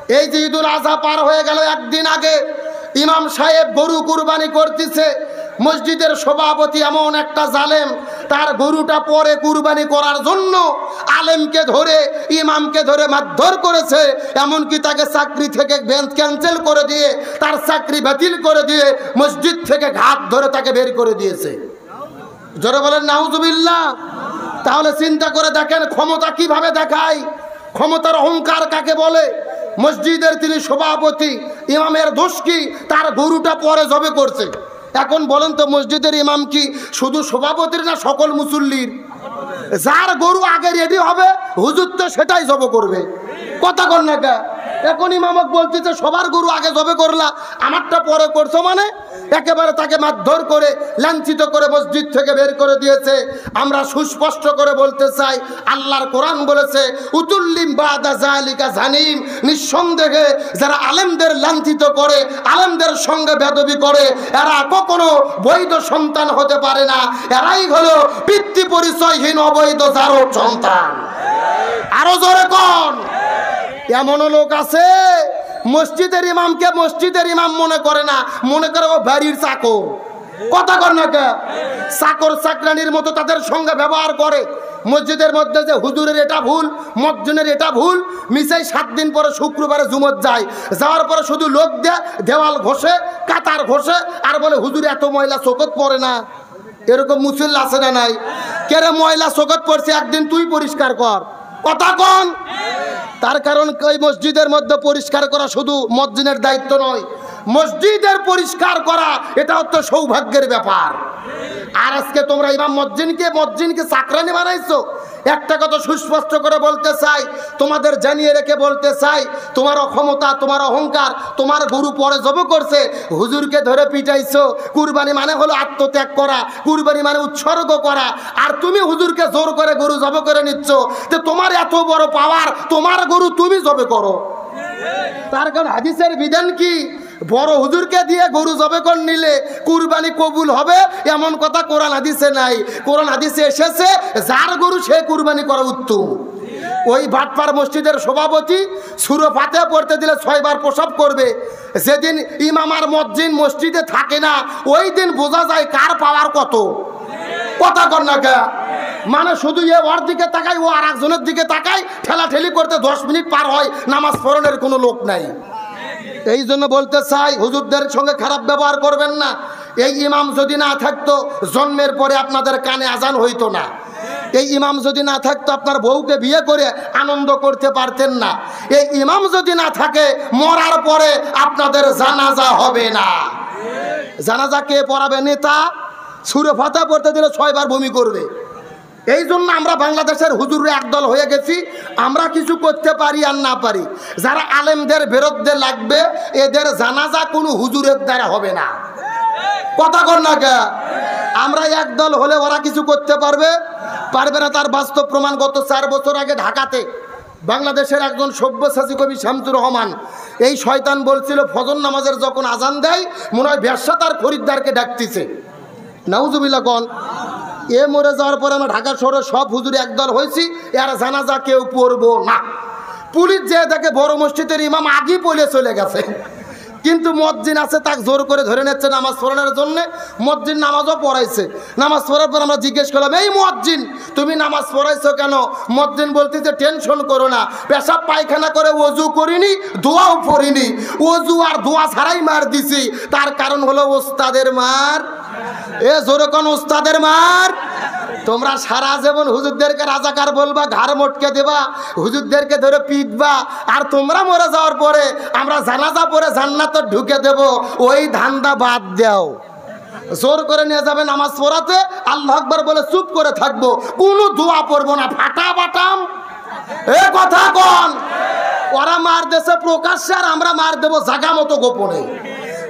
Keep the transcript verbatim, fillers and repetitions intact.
এই যে ঈদুল আজহা পার হয়ে গেল, একদিন আগে ইমাম সাহেব গরু কুরবানি করতেছে, মসজিদের সভাপতি এমন একটা জালেম, তার গরুটা পরে কুরবানি করার জন্য আলেমকে ধরে ইমামকে ধরে মারধর করেছে, এমনকি তাকে চাকরি থেকে বেঞ্চ ক্যান্সেল করে দিয়ে তার চাকরি বাতিল করে দিয়ে মসজিদ থেকে ঘাট ধরে তাকে বের করে দিয়েছে। জোরে বলেন নাউজুবিল্লাহ। তাহলে চিন্তা করে দেখেন ক্ষমতা কিভাবে দেখায়, ক্ষমতার অহংকার কাকে বলে। মসজিদের তিনি সভাপতি, ইমামের দোষ কি? তার গরুটা পরে জবে করছে। এখন বলেন তো মসজিদের ইমাম কি শুধু সভাপতির না সকল মুসল্লির? যার গরু আগে রেডি হবে হুজুর তো সেটাই জব করবে। কথা কর না কে? এখন ইমামক বলতেছে সবার গরু আগে জবে করলা, আমারটা পরে করছো, মানে একেবারে তাকে মারধর করে লাঞ্ছিত করে মসজিদ থেকে বের করে দিয়েছে। আমরা সুস্পষ্ট করে বলতে চাই, আল্লাহর কোরআন বলেছে উতুল্লিম বাদা জালিকা জানিম, নিঃসন্দেহে যারা আলেমদের লাঞ্ছিত করে, আলেমদের সঙ্গে বেদবি করে, এরা কখনো বৈধ সন্তান হতে পারে না। এরাই হলো পিতৃ পরিচয়হীন অবৈধ জারদ সন্তান। আরো জোরে কোন? এমনও লোক আছে মসজিদের ইমামকে মসজিদের ইমাম মনে করে না, মনে করে ও বাড়ির চাকর। কথা কর না কে? চাকর চাকরানির মতো তাদের সঙ্গে ব্যবহার করে। মসজিদের মধ্যে যে হুজুরের এটা ভুল, মসজিদের এটা ভুল, মিশাই সাত দিন পরে শুক্রবারে জুমত যায়, যাওয়ার পরে শুধু লোক দেয়, দেওয়াল ঘষে, কাতার ঘষে, আর বলে হুজুর এত ময়লা চোখত পড়ে না। এরকম মুসল্লি আছে না নাই? কেরে ময়লা চোখত পড়ছে, একদিন তুই পরিষ্কার কর। কথা কন? তার কারণ ওই মসজিদের মধ্যে পরিষ্কার করা শুধু মসজিদের দায়িত্ব নয়, মসজিদের পরিষ্কার করা এটা হচ্ছে সৌভাগ্যের ব্যাপার। আর আজকে তোমরা ইমাম মসজিদকে মসজিদকে চাকরানি বানাইছো। একটা কথা সুস্পষ্ট করে বলতে চাই, তোমাদের জানিয়ে রেখে বলতে চাই, তোমার অক্ষমতা, তোমার অহংকার, তোমার গরু পরে জব করছে, হুজুরকে ধরে পিটাইছো। কুরবানি মানে হলো আত্মত্যাগ করা, কুরবানি মানে উৎসর্গ করা, আর তুমি হুজুরকে জোর করে গরু জব করে নিচ্ছ। তো তোমার এত বড় পাওয়ার, তোমার গরু তুমি জবে করো। তার কারণ হাদিসের বিধান কি? বড় হুজুরকে দিয়ে গরু জবে করে নিলে কুরবানি কবুল হবে এমন কথা কোরআন হাদিসে নাই। কোরআন হাদিসে এসেছে যার গরু সে কুরবানি করা উত্তম। ওই ভাটপাড় মসজিদের সভাপতি সূরা ফাতিহা পড়তে দিলে ছয়বার প্রসাব করবে। যেদিন ইমাম আর মুয়াজ্জিন মসজিদে থাকে না, ওই দিন বোঝা যায় কার পাওয়ার কত। কথা কর না কে? মানে শুধু এ ওর দিকে তাকাই, ও আর একজনের দিকে তাকাই, ঠেলাঠেলি করতে দশ মিনিট পার হয়, নামাজ পড়ানোর কোনো লোক নাই। এই জন্য বলতে চাই হুজুরদের সঙ্গে খারাপ ব্যবহার করবেন না। এই ইমাম যদি না থাকতো জন্মের পরে আপনাদের কানে আজান হইতো না। এই ইমাম যদি না থাকতো আপনার বউকে বিয়ে করে আনন্দ করতে পারতেন না। এই ইমাম যদি না থাকে মরার পরে আপনাদের জানাজা হবে না। জানাজা কে পড়াবে? নেতা। সূরা ফাতিহা পড়তে দিলে ছয়বার বমি করবে। এই জন্য আমরা বাংলাদেশের হুজুররা একদল হয়ে গেছি, আমরা কিছু করতে পারি আর না পারি। যারা আলেমদের বিরুদ্ধে লাগবে এদের জানাজা কোনো হুজুরের দ্বারা হবে না। কথা কর না কে? আমরা একদল হলে ওরা কিছু করতে পারবে পারবে না। তার বাস্তব প্রমাণ গত চার বছর আগে ঢাকাতে বাংলাদেশের একজন সব্যসাচী কবি শামসুর রহমান, এই শয়তান বলছিল ফজর নামাজের যখন আজান দেয় মনে হয় ব্যবসা তার খরিদ্দারকে ডাকতেছে। নাউজুবিল্লাহ কোন? এ মরে যাওয়ার পরে আমরা ঢাকা শহরে সব হুজুর একদল হয়েছি, এর জানাজা কেউ পড়বো না। পুলিশ যে দেখে বড় মসজিদের ইমাম আগে পড়ে চলে গেছে, কিন্তু মুয়াজ্জিন আছে তাকে জোর করে ধরে নিচ্ছে নামাজ পড়ানোর জন্য। মুয়াজ্জিন নামাজও পড়াইছে। নামাজ পড়ার পর আমরা জিজ্ঞেস করলাম, এই মুয়াজ্জিন তুমি নামাজ পড়াইছো কেন? মুয়াজ্জিন বলতেছে টেনশন করো না, পেশাব পায়খানা করে ওযু করিনি, দোয়াও পড়িনি, ওযু আর দোয়া ছাড়াই মার দিছি। তার কারণ হলো ওস্তাদের মার। এ জোরে কোন? ওস্তাদের মার। তোমরা সারা জীবন হুজুরদেরকে রাজাকার বলবা, ঘাড় মটকে দেবা, হুজুরদেরকে ধরে পিটবা, আর তোমরা মরে যাওয়ার পরে আমরা জানাজা পরে জান্নাতে ঢুকে দেব। ওই ধান্দা বাদ দাও। জোর করে নিয়ে যাবে নামাজ পড়াতে, আল্লাহু আকবার বলে চুপ করে থাকবো, কোনো দোয়া পড়বো না, ফাটা বাটাম। এ কথা কোন? ওরা মার দেশে প্রকাশ্যে আর আমরা মার দেবো জাগা মতো গোপনে।